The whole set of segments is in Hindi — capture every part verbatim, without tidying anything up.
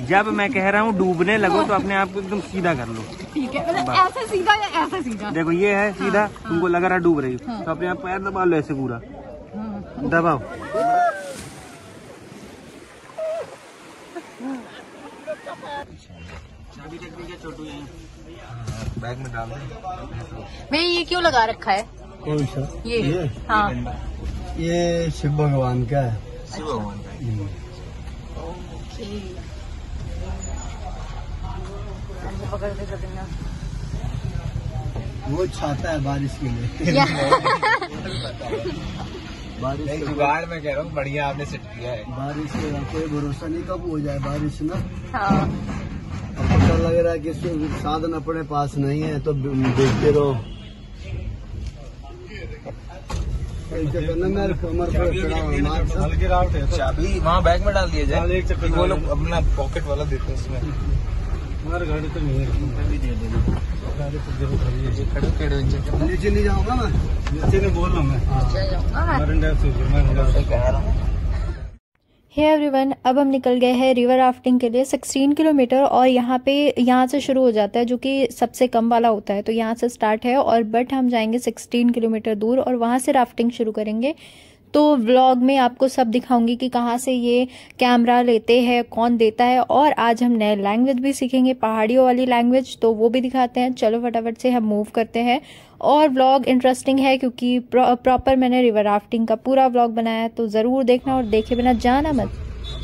जब मैं कह रहा हूँ डूबने लगो तो अपने आप को एकदम सीधा कर लो। ठीक है, मतलब ऐसे सीधा या ऐसे सीधा? देखो ये है सीधा। हाँ, तुमको लग रहा डूब रही हो हाँ। तो अपने आप पैर दबा लो ऐसे पूरा हाँ। दबाओ। बैग में डाल मैं ये क्यों लगा रखा है? कौन सा? ये, ये? हाँ ये शिव भगवान का है। शिव भगवान का पकड़ के कर देना। वो छाता है बारिश के लिए। बारिश नहीं, जुगाड़ में कह रहा हूँ, बढ़िया आपने सेट किया है। बारिश का कोई भरोसा नहीं कब हो जाए बारिश ना। हाँ। अब पता लग रहा है कि साधन अपने पास नहीं है तो देखते रहो। चाबी वहाँ बैग में डाल दिया जाए। वो लोग अपना पॉकेट वाला देते हैं उसमें। हमारी गाड़ी तो नहीं है। गाड़ी तो जरूर खड़ी है। खड़े खड़े नीचे नहीं जाऊंगा मैं। नीचे नहीं बोल रहा मैं। हे एवरीवन, अब हम निकल गए हैं रिवर राफ्टिंग के लिए सोलह किलोमीटर। और यहाँ पे यहाँ से शुरू हो जाता है जो कि सबसे कम वाला होता है, तो यहाँ से स्टार्ट है। और बट हम जाएंगे सोलह किलोमीटर दूर और वहाँ से राफ्टिंग शुरू करेंगे। तो व्लॉग में आपको सब दिखाऊंगी कि कहाँ से ये कैमरा लेते हैं, कौन देता है। और आज हम नए लैंग्वेज भी सीखेंगे, पहाड़ियों वाली लैंग्वेज, तो वो भी दिखाते हैं। चलो फटाफट से हम मूव करते हैं। और व्लॉग इंटरेस्टिंग है क्योंकि प्रॉपर मैंने रिवर राफ्टिंग का पूरा व्लॉग बनाया है, तो ज़रूर देखना और देखे बिना जाना मत।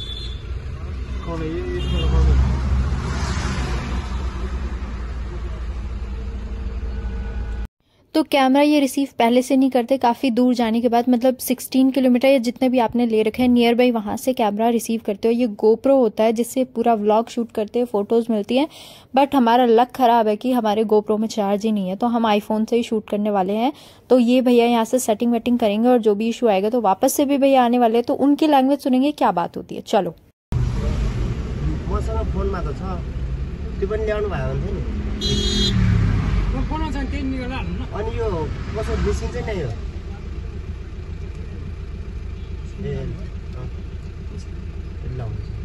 तो कैमरा ये रिसीव पहले से नहीं करते, काफ़ी दूर जाने के बाद, मतलब सोलह किलोमीटर या जितने भी आपने ले रखे हैं नियर बाई, वहाँ से कैमरा रिसीव करते हो। ये गोप्रो होता है जिससे पूरा व्लॉग शूट करते हैं, फोटोज़ मिलती हैं। बट हमारा लक ख़राब है कि हमारे गोप्रो में चार्ज ही नहीं है, तो हम आईफोन से ही शूट करने वाले हैं। तो ये भैया यहाँ से सेटिंग वेटिंग करेंगे और जो भी इशू आएगा तो वापस से भी भैया आने वाले हैं, तो उनकी लैंग्वेज सुनेंगे क्या बात होती है। चलो। अनि यो कसो बिसिन्छ नि यो ए ल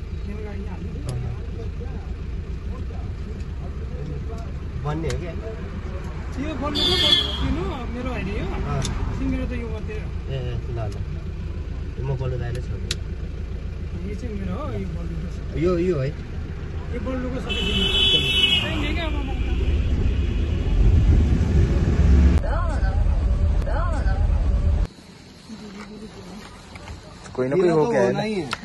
भन्ने हो के यो बोल्नु दिनु मेरो हैन यो तिम्रो त यो मात्रै ए ल ल म बोल्नु दाइले छ यो चाहिँ मेरो हो यो बोल्नु यो यो है यो बोल्नुको सबै दिनु हैन के अब कोई ना कोई हो गया है नहीं है।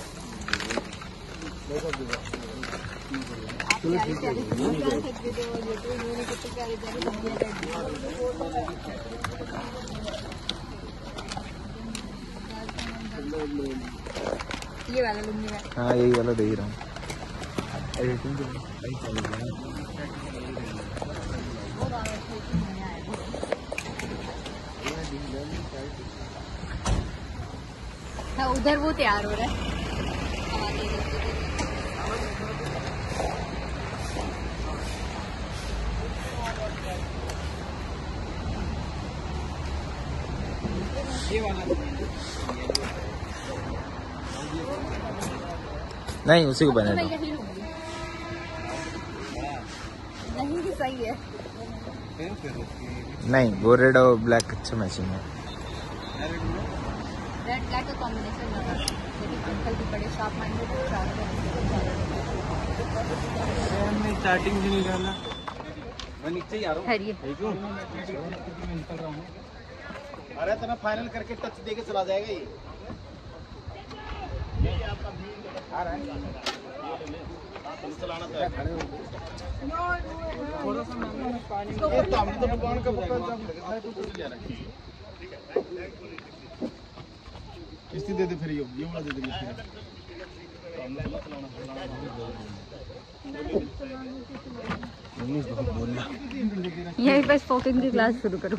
ये वाला लुंगी में। हाँ यही वाला दे ही रहा हूँ। हाँ उधर वो तैयार हो रहा है। ये वाला नहीं उसी को पहने तो नहीं भी सही है। नहीं वो रेड और ब्लैक अच्छा मैचिंग है। रेड ब्लैक का कॉम्बिनेशन लगा, लेकिन अंकल भी बड़े शार्प माइंडेड है। स्टार्टिंग से निकाला मैं नीचे ही आ रहा हूँ। निकल रहा हूँ। अरे तो ना फाइनल करके टच देके चला जाएगा ये। आ रहा है चलाना तो थोड़ा सा पानी ये तो हमने तो भगवान का पकड़ जब तो कुछ ले रहा है। किस्ती दे दे फिर ये ये वाला दे दे किस्ती। यही बस स्पोकन की क्लास शुरू करो।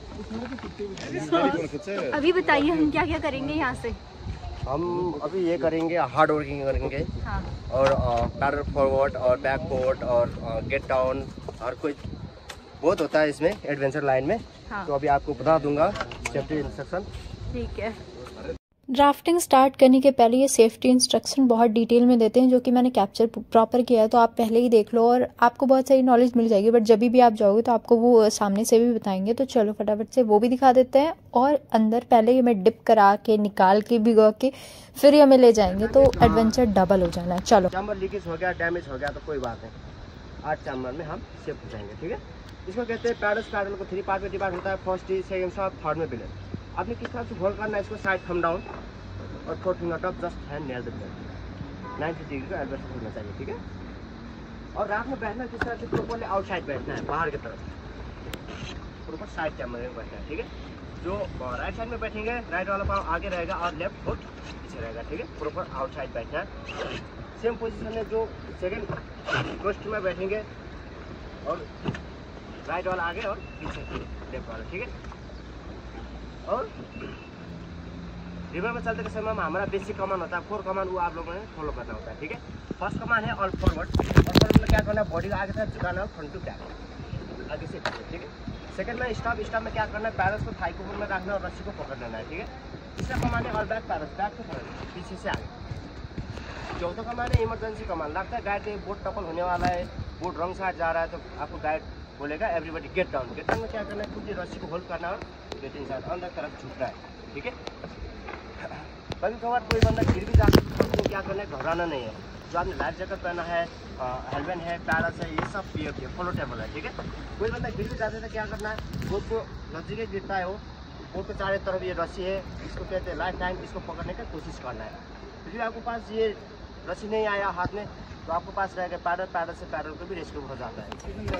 अभी बताइए हम क्या क्या करेंगे यहाँ से। हम अभी ये करेंगे, हार्ड वर्किंग करेंगे। हाँ। और पैडल फॉरवर्ड और बैक बोर्ड और गेट डाउन और कुछ बहुत होता है इसमें एडवेंचर लाइन में। हाँ। तो अभी आपको बता दूंगा सेफ्टी इंस्ट्रक्शन। ठीक है। राफ्टिंग स्टार्ट करने के पहले ये सेफ्टी इंस्ट्रक्शन बहुत डिटेल में देते हैं, जो कि मैंने कैप्चर प्रॉपर किया है, तो आप पहले ही देख लो और आपको बहुत सारी नॉलेज मिल जाएगी। बट जब भी आप जाओगे तो आपको वो सामने से भी बताएंगे। तो चलो फटाफट से वो भी दिखा देते हैं। और अंदर पहले ही हमें डिप करा के निकाल के भिगो के फिर ही हमें ले जाएंगे, तो एडवेंचर डबल हो जाना है। चलो, चैम्बर लीकेज हो गया, डैमेज हो गया तो कोई बात नहीं, आठ चैम्बर में हम सेफ हो जाएंगे। ठीक है, इसको कहते हैं पैडल्स। पैडल को थ्री पार्ट में डिवाइड होता है, first D, second shot, third में बिलेट। आपने किस तरह से होल्ड करना है इसको, साइड थम डाउन और four finger top, just hand nail the blade, ninety degree का एडवर्स होना चाहिए। ठीक है, और रात में बैठना किस तरह से, प्रॉपर्ली आउटसाइड बैठना है, बाहर की तरफ, प्रॉपर साइड कैमरे में बैठना है। ठीक है, जो राइट साइड में बैठेंगे राइट वाला पाँव आगे रहेगा और लेफ्ट फुट पीछे रहेगा। ठीक है, प्रॉपर आउटसाइड बैठना है। सेम पोजीशन में जो सेकंड फर्स्ट में बैठेंगे और राइट वाला आगे और पीछे लेफ्ट वाला। ठीक है, और रिवर में चलते के समय में हमारा बेसिक कमान होता है, फोर कमान, वो आप लोगों ने फॉलो करना होता है। ठीक है, फर्स्ट कमान है ऑल फॉरवर्ड, और फॉरवर्ड में क्या करना है, बॉडी का आगे तरफ झुकाना है, फ्रंट टू बैक, आगे से। ठीक है, सेकंड में स्टॉप, स्टॉप में क्या करना है, पैरस को थाई को ऊपर में रखना और रस्सी को पकड़ लेना है। ठीक है, तीसरा कमान है ऑल बैक पैरस, बैक को पकड़ना पीछे से आगे। चौथा कमान है इमरजेंसी कमान, लगता है गाइड बोट टपल होने वाला है, बोट रॉन्ग साइड जा रहा है, तो आपको गाइड बोलेगा everybody get down. Get down में क्या करना है, खुद रस्सी को होल्ड करना और गेट इन साइड अंदर तरफ झुकना है। ठीक है, कभी कभार कोई बंदा गिर भी जा सकता है, तो क्या करना है, घबराना नहीं है। जो आपने लाइफ जैकेट पहना है, हेलमेट है, पैरस है, ये सब पी है, फ्लोटेबल है। ठीक है, कोई बंदा गिर भी जाता है तो क्या करना है, बोट को नजदीक गिरता है वो, बोट के चारों तरफ ये रस्सी है, इसको कहते हैं लाइफ लाइन, इसको पकड़ने का कोशिश करना है। फिर आपके पास ये रस्सी नहीं आया हाथ में, तो आपके पास रहेगा पैडल, पैडल से पैडल को भी रेस्क्यू हो जाता है।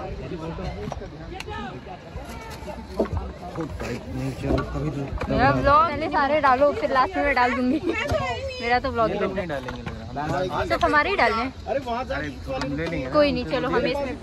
मेरा ब्लॉग पहले सारे डालो, फिर लास्ट में मैं डाल दूंगी। मेरा तो ब्लॉग नहीं डालेंगे, सिर्फ हमारे ही डालने। अरे वहाँ जाके कोई नहीं, चलो हमें इसमें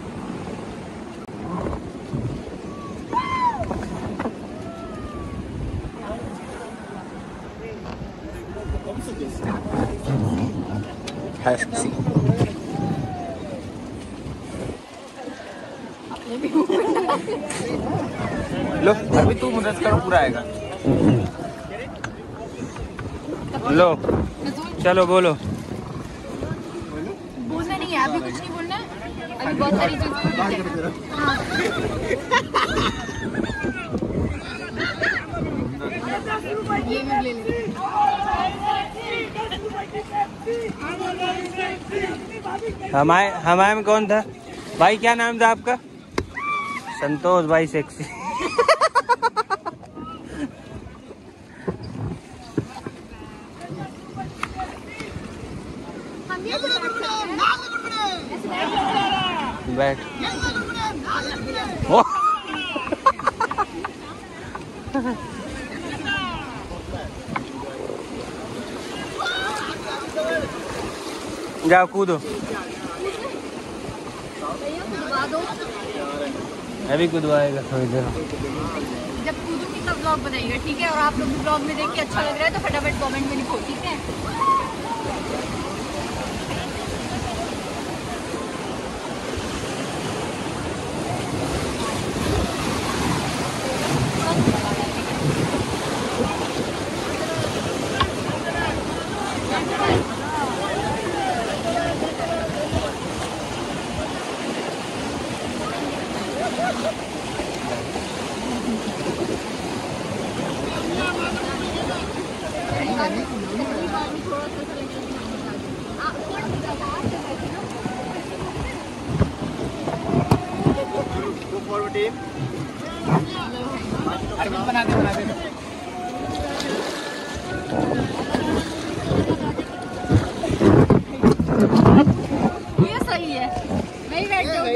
लो अभी तू मदद करो, पूरा आएगा। लो चलो बोलो। बोलना नहीं है अभी, कुछ नहीं बोलना है अभी, बहुत सारी चीजें। हाँ, ये मैं ले लेती हूँ। हमारे हमारे में कौन था भाई, क्या नाम था आपका? संतोष भाई सेक्सी। बैठ जाओ कूदो, अभी कूदवाएगा थोड़ी देर। जब कूदूंगी तब ब्लॉग बनाइएगा, ठीक है? और आप लोग ब्लॉग में देख के अच्छा लग रहा है तो फटाफट कमेंट में लिखो, ठीक है? बना दे बना दे ये सही है, मैं ही बैठ जाऊंगी।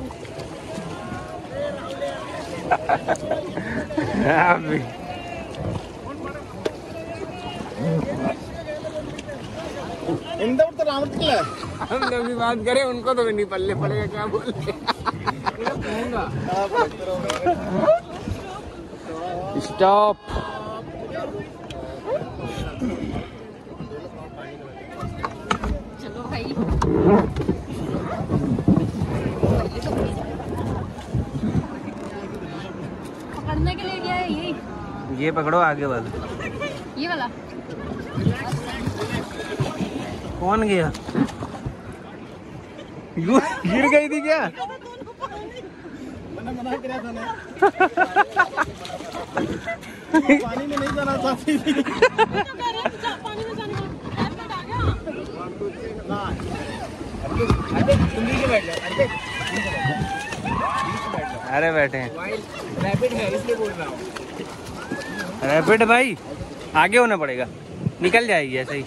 हम लोग भी बात करें, उनको तो नहीं पल्ले पड़ेगा, क्या बोलते। स्टॉप। चलो भाई, पकड़ने के लिए गया है यही। ये पकड़ो आगे वाला, ये वाला कौन गया? यू गिर गई थी क्या? मैंने मना किया था ना। पानी में नहीं जाना चाहती थी। पानी में जाने अरे बैठे हैं, रैपिड है इसलिए बोल रहा हूँ। रैपिड भाई आगे होना पड़ेगा, निकल जाएगी ऐसे ही।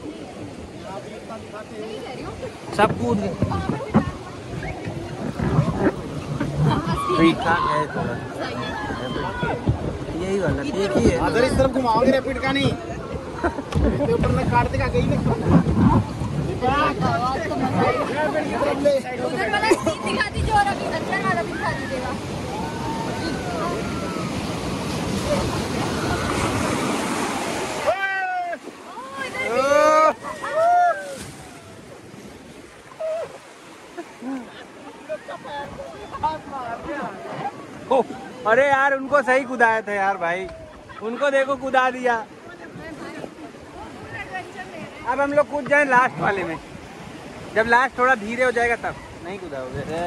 सब कूद गए। ठीक ठाक है थोड़ा, यही वाला ठीक ही है। अगर इस तरफ घुमाओगे रैपिड का नहीं, इसके ऊपर में काट देगा गई ना। उधर वाला सीन दिखा दीजिए और अभी अंदर वाला भी दिखा दीजिएगा। ओ, अरे यार उनको सही कुदाया था यार भाई, उनको देखो कुदा दिया। अब हम लोग कूद जाए लास्ट वाले में, जब लास्ट थोड़ा धीरे हो जाएगा तब। नहीं कुदाओगे?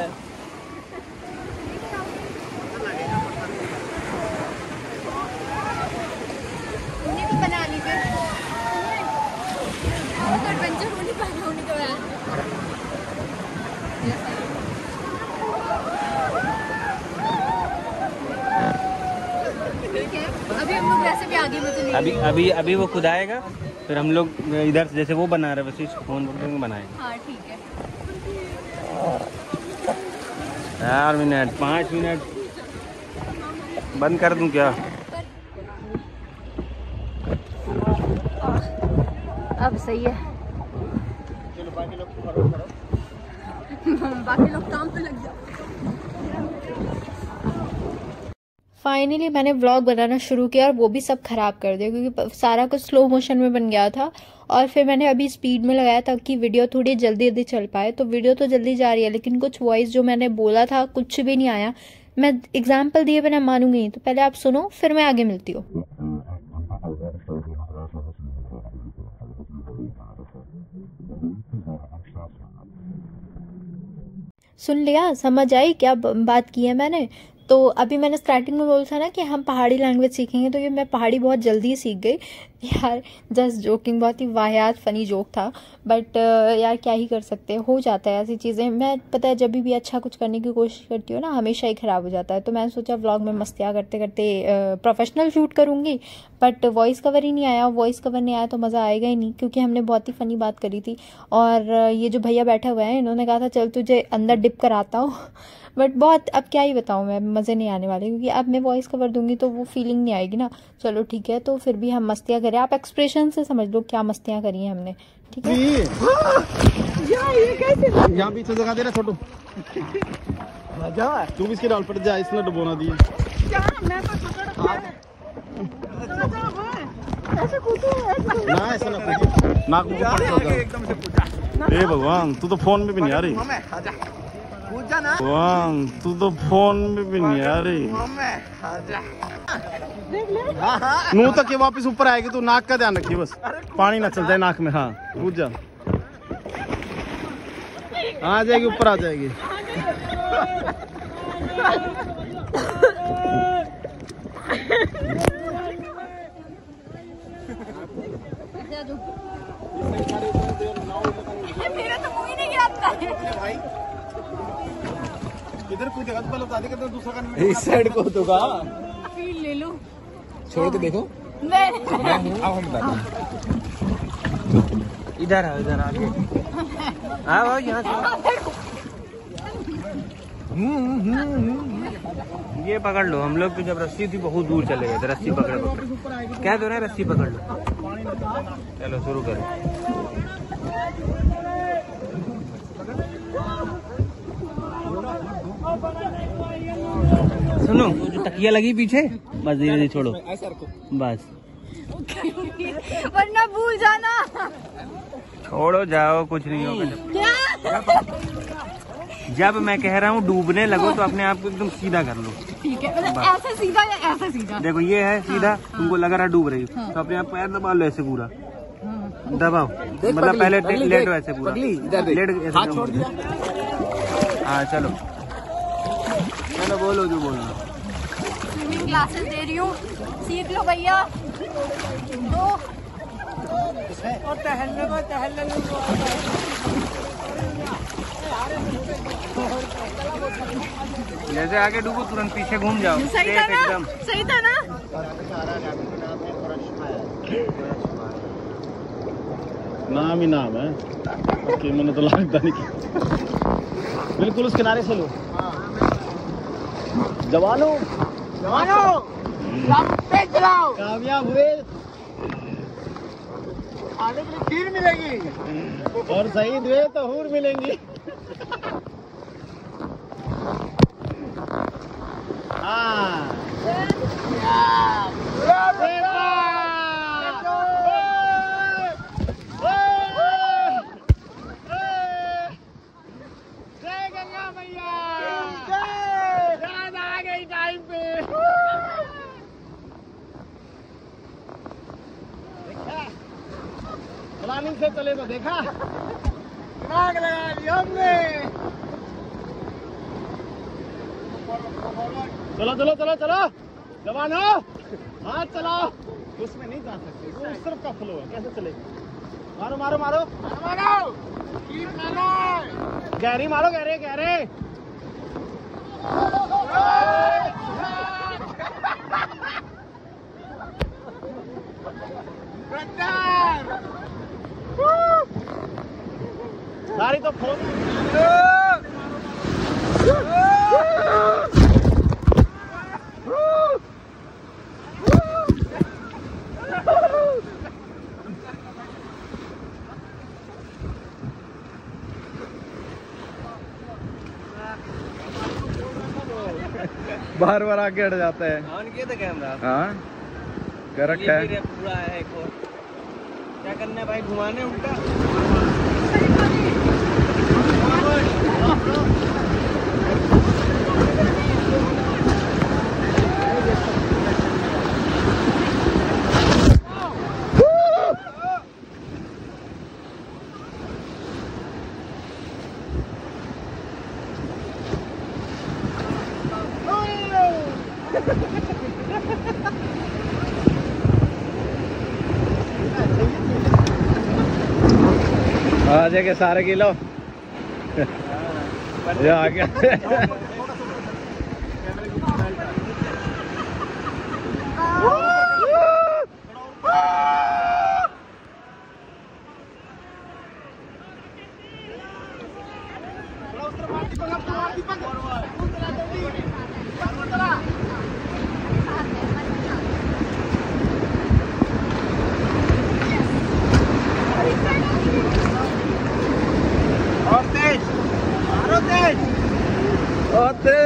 बना लीजिए एडवेंचर होने का होने के बाद। ठीक है, अभी हम लोग वैसे भी आगे में चलेंगे। अभी अभी अभी वो कुदाएगा, फिर हम लोग इधर जैसे वो बना रहे वैसे इसको फोन में बनाएंगे। हाँ ठीक है। चार मिनट पाँच मिनट बंद कर दूं क्या? अब सही है। बाकी लोग काम पे लग जाओ। फाइनली मैंने व्लॉग बनाना शुरू किया और वो भी सब खराब कर दिया, क्योंकि सारा कुछ स्लो मोशन में बन गया था। और फिर मैंने अभी स्पीड में लगाया ताकि वीडियो थोड़ी जल्दी जल्दी चल पाए। तो वीडियो तो जल्दी जा रही है, लेकिन कुछ वॉइस जो मैंने बोला था कुछ भी नहीं आया। मैं एग्जाम्पल दिए बिना मानूंगी नहीं, तो पहले आप सुनो फिर मैं आगे मिलती हूँ। सुन लिया? समझ आई क्या बात की है मैंने? तो अभी मैंने स्टार्टिंग में बोला था ना कि हम पहाड़ी लैंग्वेज सीखेंगे, तो ये मैं पहाड़ी बहुत जल्दी सीख गई यार। जस्ट जोकिंग, बहुत ही वाहियात फनी जोक था, बट यार क्या ही कर सकते हैं, हो जाता है ऐसी चीज़ें। मैं पता है जब भी अच्छा कुछ करने की कोशिश करती हूँ ना, हमेशा ही ख़राब हो जाता है। तो मैंने सोचा व्लॉग में मस्तियाँ करते करते प्रोफेशनल शूट करूँगी, बट वॉइस कवर ही नहीं आया। वॉइस कवर नहीं आया तो मज़ा आएगा ही नहीं, क्योंकि हमने बहुत ही फ़नी बात करी थी। और ये जो भैया बैठे हुए हैं, इन्होंने कहा था चल तुझे अंदर डिप कराता हूँ, बट बहुत अब क्या ही बताऊँ मैं, मज़े नहीं आने वाले, क्योंकि अब मैं वॉइस कवर दूंगी तो वो फीलिंग नहीं आएगी ना। चलो ठीक है, तो फिर भी हम मस्तियाँ करें, आप एक्सप्रेशन से समझ लो क्या मस्तियाँ करी हैं हमने। ठीक है, ये कैसे यहाँ पीछे जगह दे रहा छोटू, तू भी इसके डाल पड़ जा, इसने डुबोना दिया। ना ऐसा ना नाक मुंह एकदम से पूछा। ए भगवान, तू तो फोन में भी नहीं आ रही। भगवान, तू तो फोन में भी नहीं आ रही। मुंह तक के वापस ऊपर आएगी, तू नाक का ध्यान रखिए बस, पानी ना चल जाए नाक में। हाँ कूद जा, आ जाएगी ऊपर आ जाएगी। मेरा तो मुंह ही नहीं गिरता है भाई, इधर कूदेगा तो पहले बता दे कि दूसरा का इस साइड को होगा। फील ले लो, छोड़ के देखो। नहीं अब हम बताते इधर आओ, इधर आगे आओ, यहाँ से ये पकड़ लो। हम लोग तो जब रस्सी थी बहुत दूर चले गए थे, रस्सी पकड़ पकड़ क्या दो रहे, रस्सी पकड़ लो। चलो शुरू करो। सुनो, जो तकिया लगी पीछे बस धीरे धीरे छोड़ो बस, वरना भूल जाना। छोड़ो जाओ, कुछ नहीं होगा। जब मैं कह रहा हूँ डूबने लगो तो अपने आप को एकदम सीधा कर लो। ठीक है, मतलब ऐसे सीधा या ऐसे सीधा? देखो ये है सीधा, तुमको लग रहा डूब रही हो तो अपने आप पैर दबा लो ऐसे पूरा, दबाओ, मतलब पहले लेट ऐसे पूरा लेट ऐसे। हाँ चलो चलो बोलो जो बोलना। स्विमिंग क्लासेस दे रही हूँ, सीख लो भैया। तो और टहलने को टहलने को जैसे आगे डूबो तुरंत पीछे घूम जाओ। सही था ना? एकदम सही था ना? नाम ही नाम है, बाकी मैंने तो लगता नहीं। बिल्कुल उस किनारे से लो। जवानों जवानों तेज चलाओ, कामयाब हुए आने के लिए खीर मिलेगी और शहीद हुए तो हूर मिलेंगी। हाँ जय गंगा मैया, याद आ गई टाइम पे। प्लानिंग से चले तो देखा, दिमाग लगा लिया हमने। चलो चलो चलो चलो जवानो, हाथ चलाओ। उसमें नहीं जा सकते, वो उस तरफ का फ्लो है, कैसे चलेगा? मारो मारो मारो मारो खीर मारो, गहरी मारो, गहरे गहरे। सारी तो फोन बार बार आगे हट जाता है। ऑन किया था कैमरा? हाँ क्या रखा है? पूरा है एक और। क्या करना है भाई, घुमाने उल्टा। आ जाके सारे किलो ये आ गया। और तेज मारो, तेज आते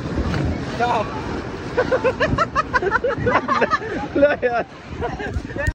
जाओ। लो यार।